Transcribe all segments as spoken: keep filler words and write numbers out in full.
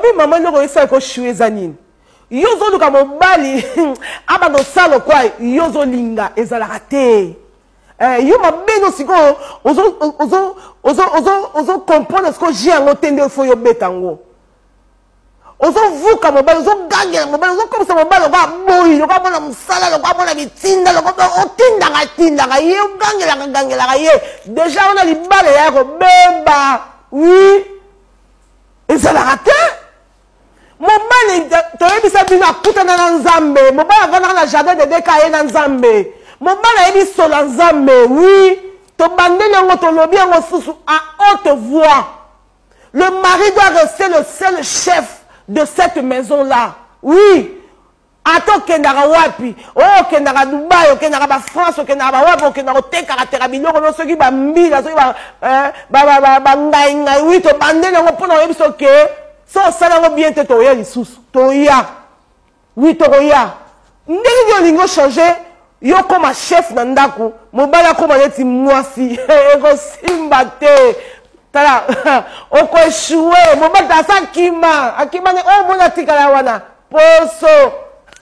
maman loko esa ko choué zanine. Yozo luka mobali aba no salo kwa yozo linga ezala raté. Eh yo mabeno siko ozo ozo ozo ozo ozo comprendre ce que j'ai en entendre faut yo betango. Ozo vuka mobali ozo gagner mobali ozo comme ça mobali ba boyi lo ka mona musala lo ka mona bitinda lo ka otinda ka tinda ka ye gagner la gagner la ye déjà on a libale ya ko bemba oui ezala raté. Mobali toyebisa bino akutana na Nzambe mobali avanda na jardin de dekaye na Nzambe mobali ayebi sola Nzambe oui tobandeli yango tolobi yango susu à haute voix. Le mari doit rester le seul chef de cette maison là oui ato kendaka wapi o kendaka Dubai o kendaka ba France o kendaka ba wapi o kendaka tekaka teka biloko no soki ba mbila soki ba ba ba ba ngai ngai oui tobandeli yango mpona oyebiso ke so ça va bien te toya lisusu toya oui toya ndenge yo lingo changer yo comme chef na ndako mobala comme neti mwasi ego simba te tala oko échoué mobala sa kima akima ne o mona tikala wana poso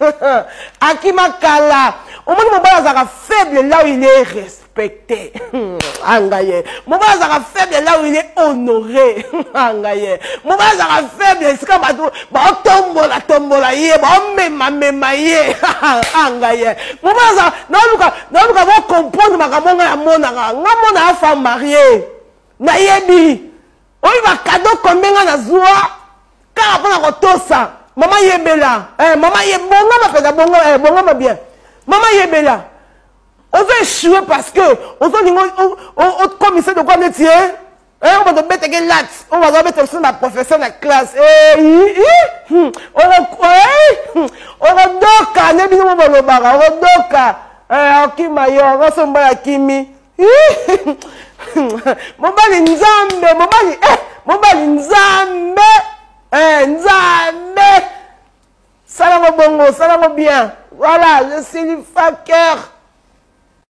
akima kala o mona mobala zaka faible là où il est respecté angaye mobala zaka faible là où il est honoré angaye mobala zaka faible c'est comme ba ba tombola tombola ye ba mema mema ye angaye mobala za na luka na luka va comprendre makambo ya mona nga mona femme mariée na yebi oyi ba cadeau combien na zwa ka pona ko tosa mama yebela eh mama yebonga ma peda bonga eh bonga ma bien mama yebela. On veut échouer parce que on veut au commissaire de quoi métier. On va te mettre des lattes. On va te mettre sur la professeure de la classe. On va doka. Ne bino mo lo bara. On va doka. Eh akima yo. On va somba akimi. Mobali nzambe. Mobali eh. Mobali nzambe. Eh nzambe. Ça va bongo. Ça va bien. Voilà. Je suis le facteur.